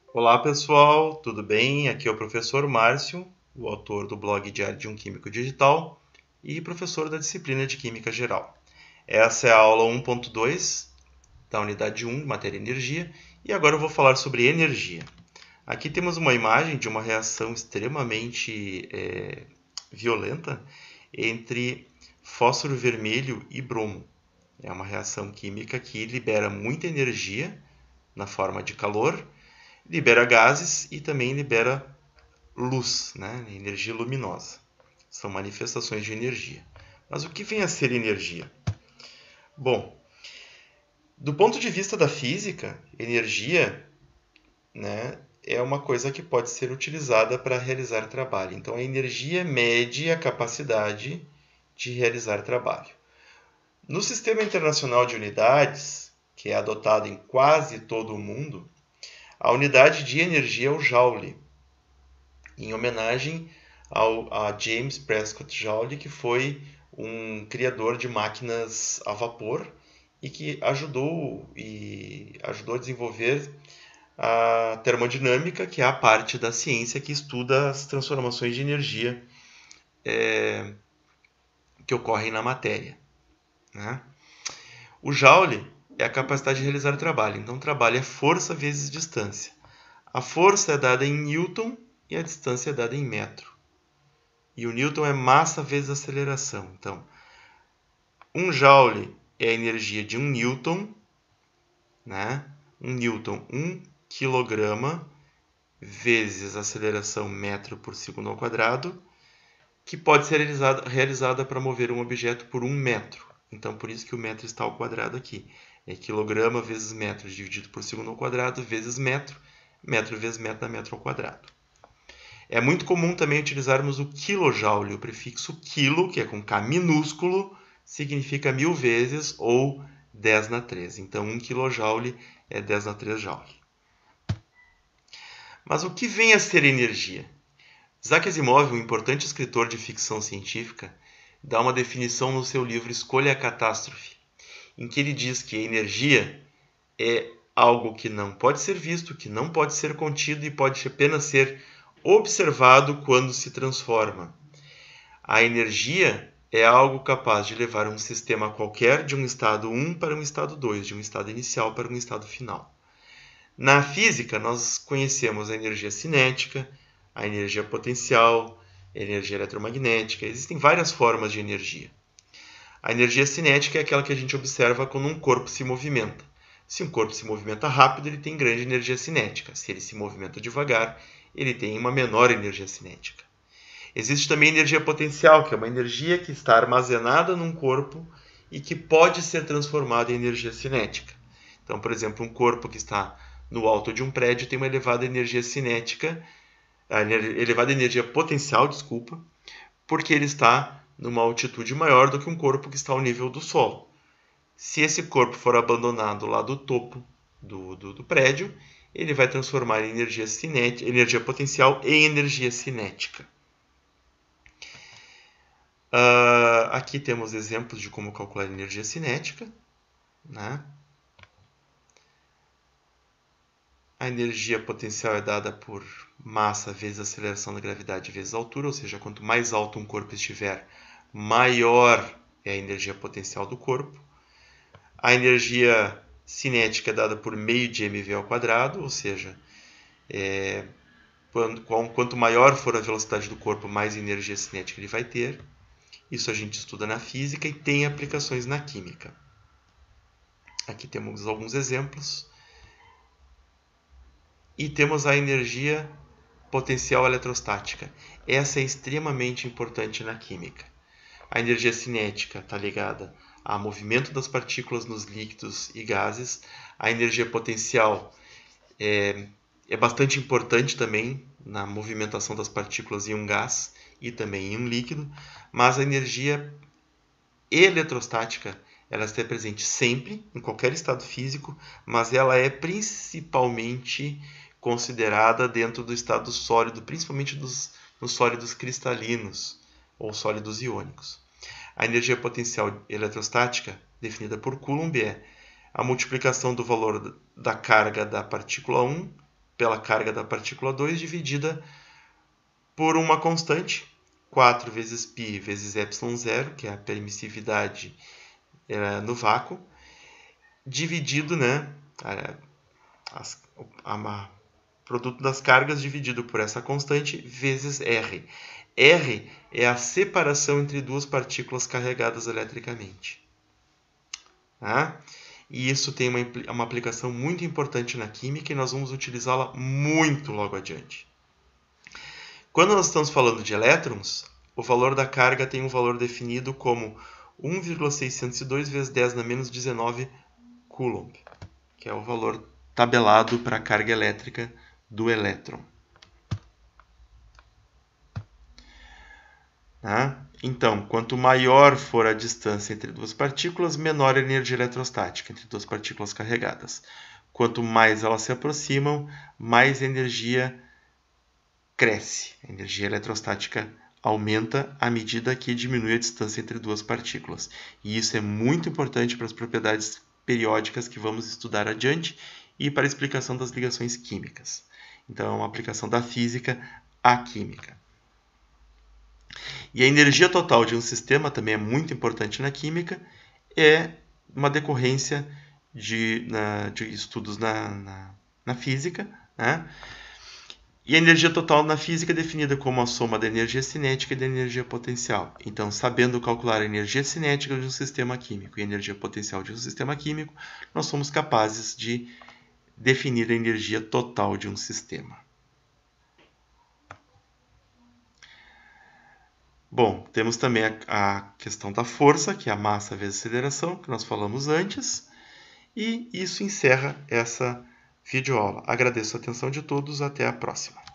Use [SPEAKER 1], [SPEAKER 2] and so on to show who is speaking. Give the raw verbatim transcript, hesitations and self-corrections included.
[SPEAKER 1] Olá pessoal, tudo bem? Aqui é o professor Márcio, o autor do blog Diário de um Químico Digital e professor da disciplina de Química Geral. Essa é a aula um ponto dois da unidade um, matéria e energia, e agora eu vou falar sobre energia. Aqui temos uma imagem de uma reação extremamente é, violenta entre fósforo vermelho e bromo. É uma reação química que libera muita energia na forma de calor, libera gases e também libera luz, né? Energia luminosa. São manifestações de energia. Mas o que vem a ser energia? Bom, do ponto de vista da física, energia, né, é uma coisa que pode ser utilizada para realizar trabalho. Então, a energia mede a capacidade de realizar trabalho. No Sistema Internacional de Unidades, que é adotado em quase todo o mundo, a unidade de energia é o Joule, em homenagem ao, a James Prescott Joule, que foi um criador de máquinas a vapor e que ajudou, e ajudou a desenvolver a termodinâmica, que é a parte da ciência que estuda as transformações de energia é, que ocorrem na matéria. Né? O Joule é a capacidade de realizar trabalho. Então, trabalho é força vezes distância. A força é dada em Newton e a distância é dada em metro. E o Newton é massa vezes aceleração. Então, um Joule é a energia de um Newton, né? Um Newton, um quilograma vezes aceleração metro por segundo ao quadrado, que pode ser realizada, realizada para mover um objeto por um metro. Então, por isso que o metro está ao quadrado aqui. É quilograma vezes metro dividido por segundo ao quadrado vezes metro, metro vezes metro dá metro ao quadrado. É muito comum também utilizarmos o quilojoule, o prefixo quilo, que é com K minúsculo, significa mil vezes ou dez na três. Então, um quilojoule é dez na três joule. Mas o que vem a ser energia? Isaac Asimov, um importante escritor de ficção científica, dá uma definição no seu livro Escolha a Catástrofe, em que ele diz que a energia é algo que não pode ser visto, que não pode ser contido e pode apenas ser observado quando se transforma. A energia é algo capaz de levar um sistema qualquer de um estado um para um estado dois, de um estado inicial para um estado final. Na física, nós conhecemos a energia cinética, a energia potencial, a energia eletromagnética. Existem várias formas de energia. A energia cinética é aquela que a gente observa quando um corpo se movimenta. Se um corpo se movimenta rápido, ele tem grande energia cinética. Se ele se movimenta devagar, ele tem uma menor energia cinética. Existe também energia potencial, que é uma energia que está armazenada num corpo e que pode ser transformada em energia cinética. Então, por exemplo, um corpo que está no alto de um prédio tem uma elevada energia cinética, elevada energia potencial, desculpa, porque ele está numa altitude maior do que um corpo que está ao nível do solo. Se esse corpo for abandonado lá do topo do, do, do prédio, ele vai transformar energia, cinética, energia potencial em energia cinética. Uh, aqui temos exemplos de como calcular energia cinética. Né? A energia potencial é dada por massa vezes aceleração da gravidade vezes altura, ou seja, quanto mais alto um corpo estiver, maior é a energia potencial do corpo. A energia cinética é dada por meio de mv ao quadrado, ou seja, é, quanto maior for a velocidade do corpo, mais energia cinética ele vai ter. Isso a gente estuda na física e tem aplicações na química. Aqui temos alguns exemplos. E temos a energia potencial eletrostática. Essa é extremamente importante na química. A energia cinética está ligada ao movimento das partículas nos líquidos e gases. A energia potencial é, é bastante importante também na movimentação das partículas em um gás e também em um líquido, mas a energia eletrostática ela está presente sempre, em qualquer estado físico, mas ela é principalmente considerada dentro do estado sólido, principalmente dos, nos sólidos cristalinos ou sólidos iônicos. A energia potencial eletrostática, definida por Coulomb, é a multiplicação do valor da carga da partícula um pela carga da partícula dois dividida por uma constante, quatro vezes π vezes epsilon zero, que é a permissividade é, no vácuo, dividido, né, a, a, a, produto das cargas dividido por essa constante vezes R. R é a separação entre duas partículas carregadas eletricamente. Tá? E isso tem uma, uma aplicação muito importante na química e nós vamos utilizá-la muito logo adiante. Quando nós estamos falando de elétrons, o valor da carga tem um valor definido como um vírgula seiscentos e dois vezes dez na menos dezenove coulomb, que é o valor tabelado para a carga elétrica do elétron. Tá? Então, quanto maior for a distância entre duas partículas, menor a energia eletrostática entre duas partículas carregadas. Quanto mais elas se aproximam, mais a energia cresce. A energia eletrostática aumenta à medida que diminui a distância entre duas partículas. E isso é muito importante para as propriedades periódicas que vamos estudar adiante e para a explicação das ligações químicas. Então, é uma aplicação da física à química. E a energia total de um sistema também é muito importante na química, é uma decorrência de, na, de estudos na, na, na física, né? E a energia total na física é definida como a soma da energia cinética e da energia potencial. Então, sabendo calcular a energia cinética de um sistema químico e a energia potencial de um sistema químico, nós somos capazes de definir a energia total de um sistema. Bom, temos também a, a questão da força, que é a massa vezes aceleração, que nós falamos antes. E isso encerra essa videoaula. Agradeço a atenção de todos, até a próxima.